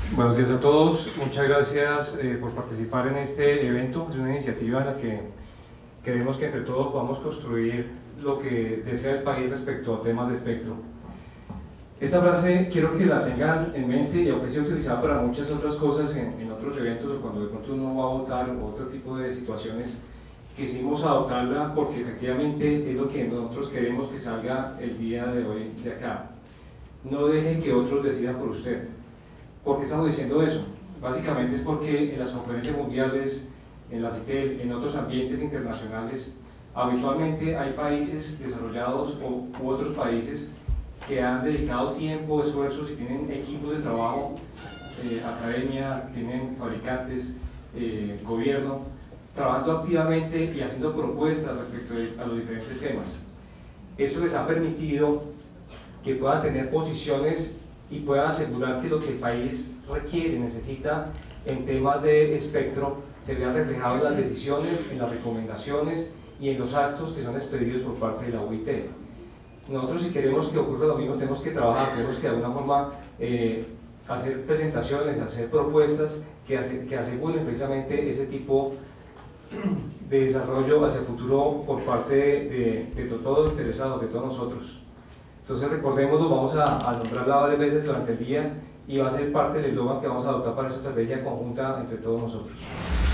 Buenos días a todos, muchas gracias por participar en este evento. Es una iniciativa en la que queremos que entre todos podamos construir lo que desea el país respecto a temas de espectro. Esta frase quiero que la tengan en mente, y aunque sea utilizada para muchas otras cosas en otros eventos o cuando de pronto uno va a votar o otro tipo de situaciones, quisimos adoptarla porque efectivamente es lo que nosotros queremos que salga el día de hoy de acá. No deje que otros decidan por usted. ¿Por qué estamos diciendo eso? Básicamente es porque en las conferencias mundiales, en la CITEL, en otros ambientes internacionales, habitualmente hay países desarrollados u otros países que han dedicado tiempo, esfuerzos y tienen equipos de trabajo, academia, tienen fabricantes, gobierno, trabajando activamente y haciendo propuestas respecto a los diferentes temas. Eso les ha permitido que puedan tener posiciones y puedan asegurar que lo que el país requiere, necesita en temas de espectro, se vea reflejado en las decisiones, en las recomendaciones y en los actos que son expedidos por parte de la UIT. Nosotros, si queremos que ocurra lo mismo, tenemos que trabajar, tenemos que de alguna forma hacer presentaciones, hacer propuestas que aseguren precisamente ese tipo de desarrollo hacia el futuro por parte de todos los interesados, de todos nosotros. Entonces recordémoslo, vamos a nombrarla varias veces durante el día y va a ser parte del eslogan que vamos a adoptar para esta estrategia conjunta entre todos nosotros.